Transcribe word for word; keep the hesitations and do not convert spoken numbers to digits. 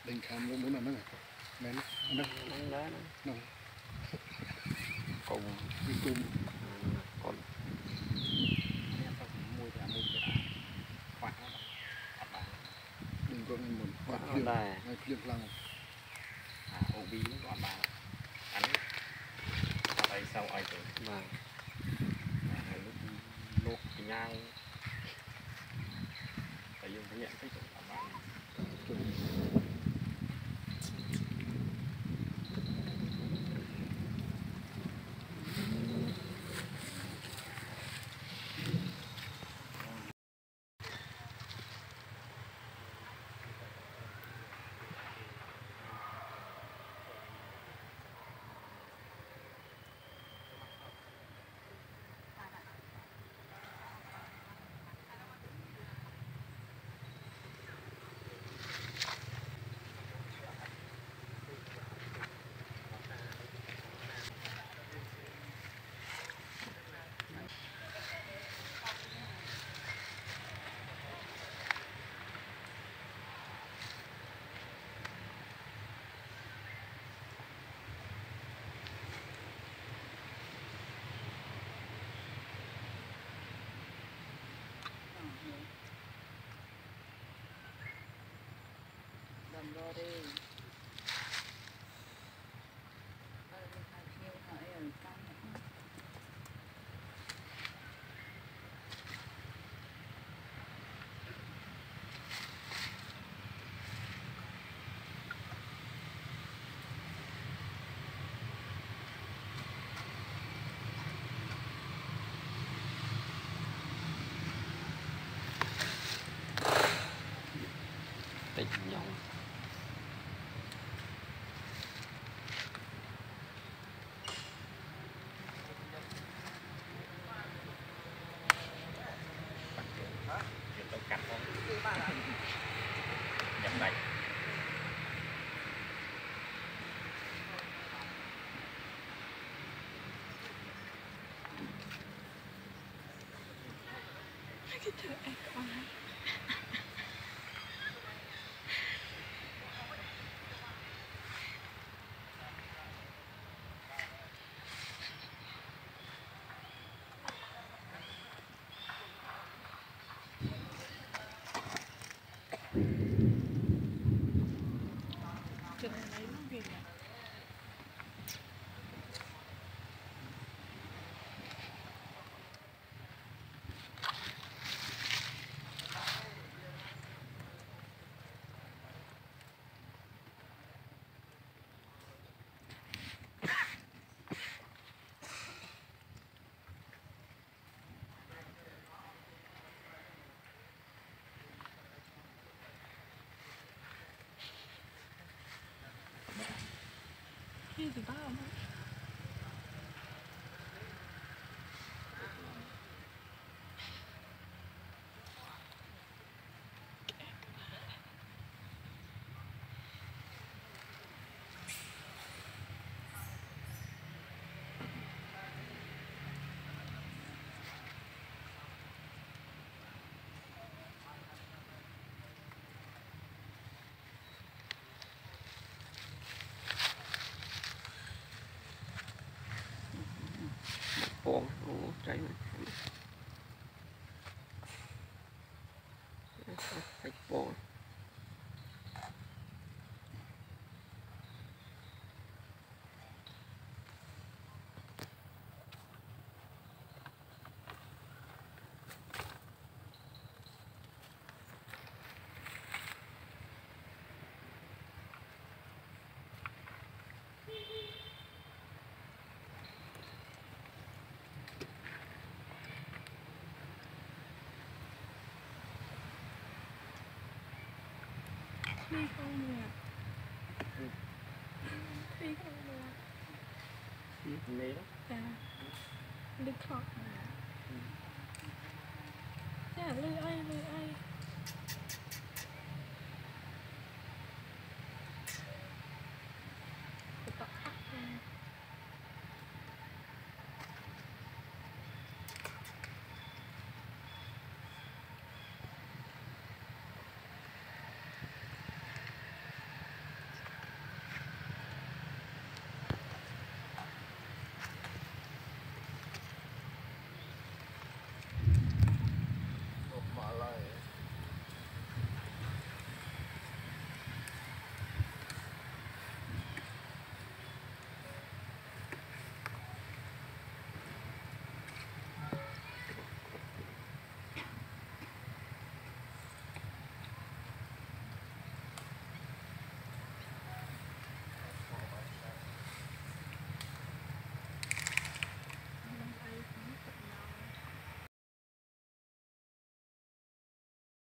đình khám cũng muốn là nó này nó nó đó nó cùng đi cùng còn đừng có nên muốn quá quạt liềm đây ngay liềm lăng à ô bí còn bà anh ở đây sau ai rồi mà lúc lúc nhau tại dùng cái nhận cái chỗ của bạn Rồi tình nhau cắt không nhắm này cái thứ ai quá chuyện này lấy nó việc này cái gì bao mà buồn trái này buồn Thi không được Thi không được này đó Dạ Đừng khóc Dạ lư ai lư ai